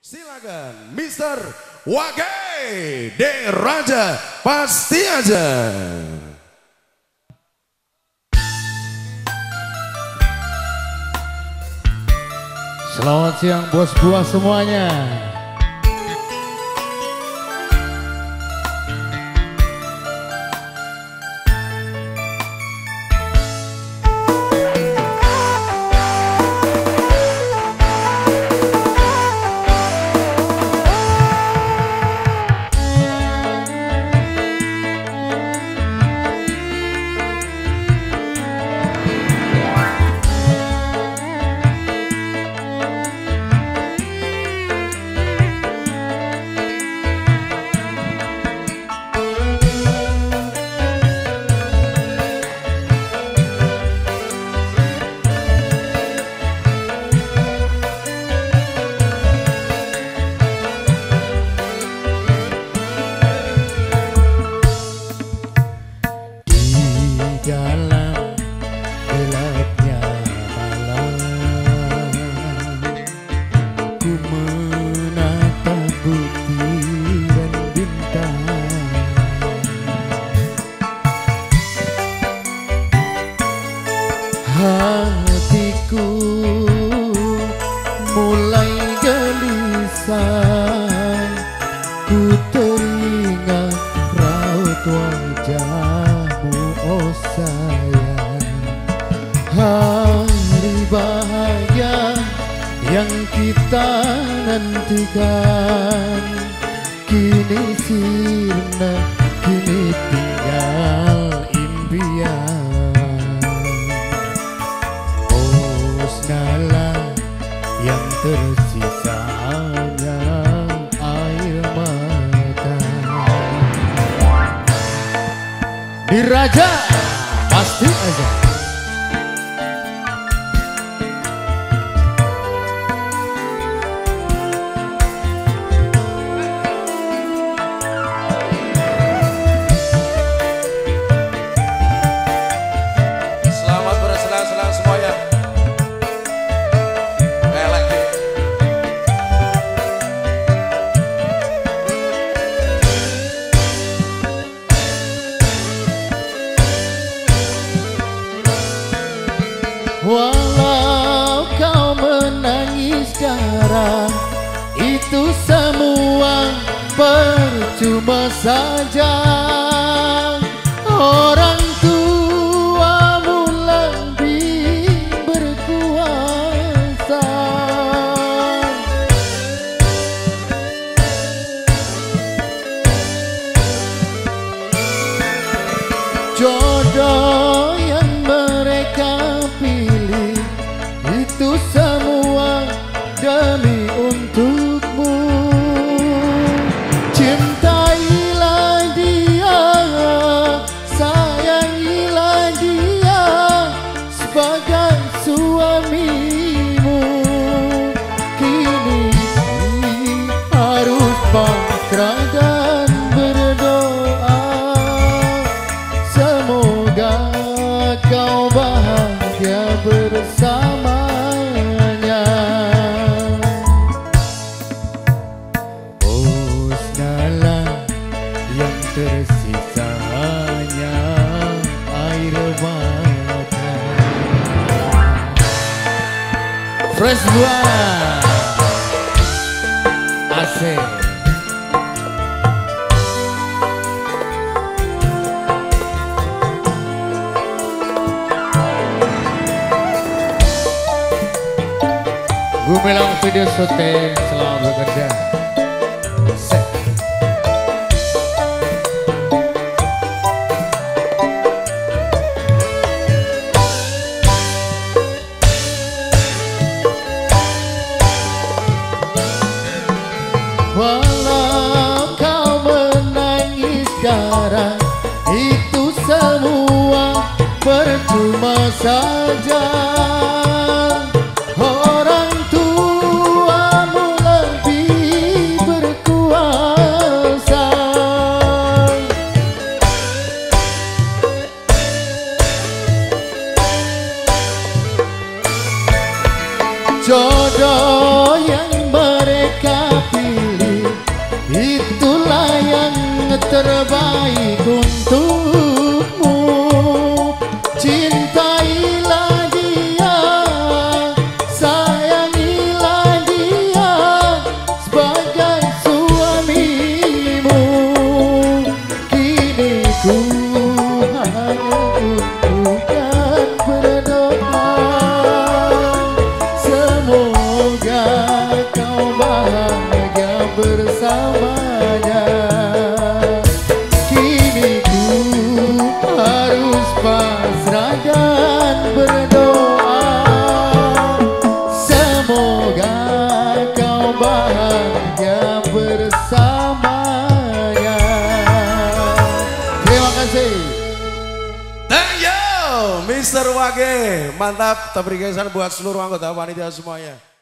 Silakan Mr. Wage De Raja pasti aja. Selamat siang bos buah semuanya. Dalam gelapnya malam, ku menatap butiran bintang. Hatiku mulai gelisah, ku teringat raut wajahmu, oh sayang. Hari bahagia yang kita nantikan kini sirna, kini tinggal impian. Oh senalah yang tersisa hanya air mata. Di Raja pasti aja. Selamat bersenang-senang semuanya. Lagi. Walau kau menangis darah, itu semua percuma saja. Orang tuamu lebih berkuasa. Jodoh yang mereka pilih itu semua demi untukmu. Cintailah dia, sayangilah dia sebagai suamimu. Kini harus pasrah dan berdoa, semoga kau bahagia bersamanya. Oh senalah yang tersisa hanya air mata. Fresh buah asik. Gumilang video syuting selamat bekerja. Set. Walau kau menangis darah, itu semua percuma saja. Orang tuamu lebih berkuasa. Jodoh yang mereka terbaik untukmu. Cintailah dia, sayangilah dia sebagai suamimu. Kini ku hanya untukkan berdoa, semoga kau bahagia bersamanya. Kini ku harus pasrah dan berdoa, semoga kau bahagia bersamanya. Terima kasih. Thank you, Mr. Wage. Mantap, tabrik buat seluruh anggota panitia semuanya.